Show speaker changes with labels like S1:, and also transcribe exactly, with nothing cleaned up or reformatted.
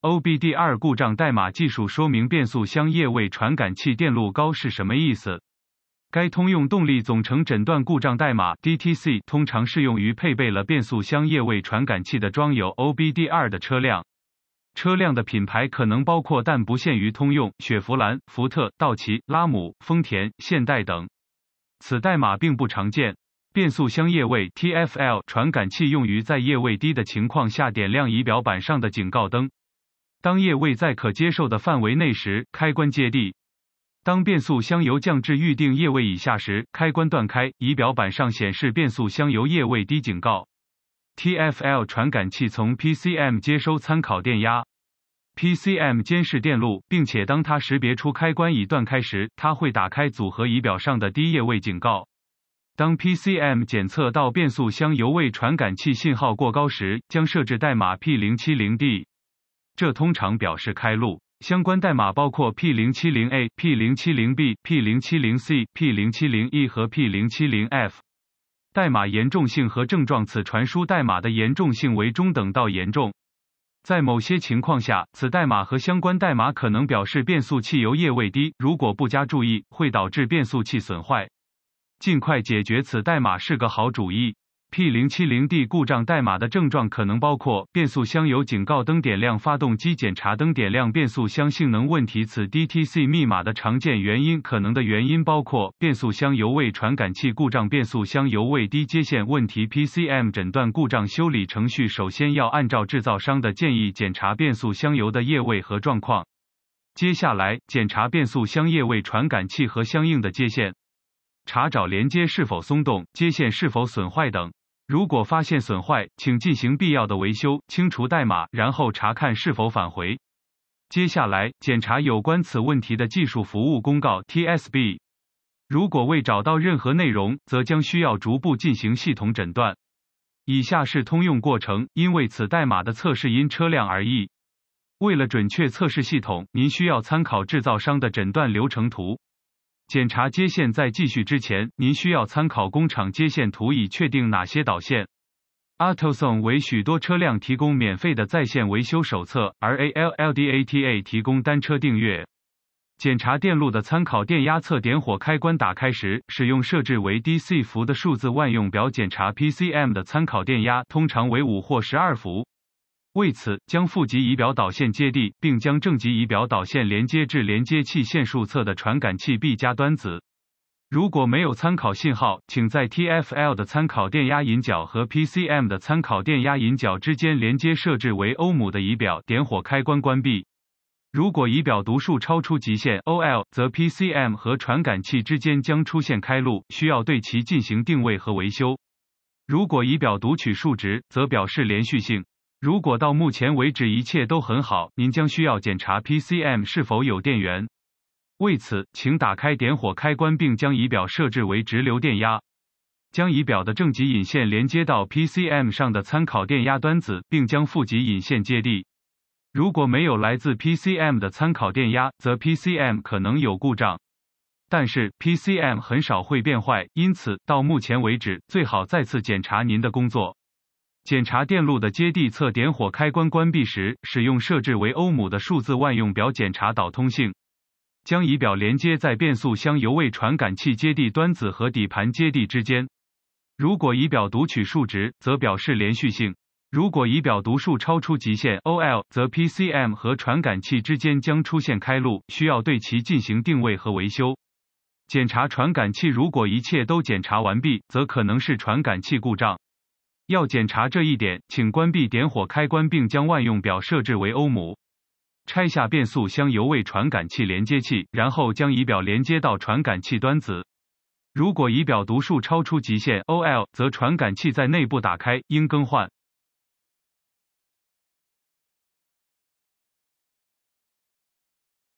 S1: O B D 二 故障代码技术说明变速箱液位传感器电路高是什么意思？该通用动力总成诊断故障代码 D T C 通常适用于配备了变速箱液位传感器的装有 O B D 二 的车辆。车辆的品牌可能包括但不限于通用、雪佛兰、福特、道奇、拉姆、丰田、现代等。此代码并不常见。变速箱液位 T F L 传感器用于在液位低的情况下点亮仪表板上的警告灯。当液位在可接受的范围内时，开关接地。当变速箱油降至预定液位以下时，开关断开，仪表板上显示变速箱油液位低警告。T F L 传感器从 P C M 接收参考电压。P C M 监视电路，并且当它识别出开关已断开时，它会打开组合仪表上的低液位警告。当 P C M 检测到变速箱油位传感器信号过高时，将设置代码 P 零七零 D。这通常表示开路。相关代码包括 P 零七零 A、P 零七零 B、P 零七零 C、P 零七零 E 和 P 零七零 F。代码严重性和症状，此传输代码的严重性为中等到严重。在某些情况下，此代码和相关代码可能表示变速器油液位低，如果不加注意，会导致变速器损坏。尽快解决此代码是个好主意。P 零七零 D 故障代码的症状可能包括变速箱油警告灯点亮、发动机检查灯点亮、变速箱性能问题。此 D T C 密码的常见原因，可能的原因包括变速箱油位传感器故障、变速箱油位低接线问题。P C M 诊断故障修理程序首先要按照制造商的建议检查变速箱油的液位和状况。接下来，检查变速箱液位传感器和相应的接线，查找连接是否松动、接线是否损坏等。如果发现损坏，请进行必要的维修，清除代码，然后查看是否返回。接下来，检查有关此问题的技术服务公告 T S B。如果未找到任何内容，则将需要逐步进行系统诊断。以下是通用过程，因为此代码的测试因车辆而异。为了准确测试系统，您需要参考制造商的诊断流程图。检查接线在继续之前，您需要参考工厂接线图以确定哪些导线。AutoZone 为许多车辆提供免费的在线维修手册，而 A L L D A T A 提供单车订阅。检查电路的参考电压测点火开关打开时，使用设置为 D C 伏的数字万用表检查 P C M 的参考电压，通常为五或十二伏。为此，将负极仪表导线接地，并将正极仪表导线连接至连接器线数侧的传感器 B 加端子。如果没有参考信号，请在 T F L 的参考电压引脚和 P C M 的参考电压引脚之间连接设置为欧姆的仪表，点火开关关闭。如果仪表读数超出极限 O L， 则 P C M 和传感器之间将出现开路，需要对其进行定位和维修。如果仪表读取数值，则表示连续性。如果到目前为止一切都很好，您将需要检查 P C M 是否有电源。为此，请打开点火开关并将仪表设置为直流电压。将仪表的正极引线连接到 P C M 上的参考电压端子，并将负极引线接地。如果没有来自 P C M 的参考电压，则 P C M 可能有故障。但是 P C M 很少会变坏，因此到目前为止，最好再次检查您的工作。检查电路的接地侧点火开关关闭时，使用设置为欧姆的数字万用表检查导通性。将仪表连接在变速箱油位传感器接地端子和底盘接地之间。如果仪表读取数值，则表示连续性。如果仪表读数超出极限 O L， 则 P C M 和传感器之间将出现开路，需要对其进行定位和维修。检查传感器，如果一切都检查完毕，则可能是传感器故障。要检查这一点，请关闭点火开关并将万用表设置为欧姆。拆下变速箱油位传感器连接器，然后将仪表连接到传感器端子。如果仪表读数超出极限 O L， 则传感器在内部打开，应更换。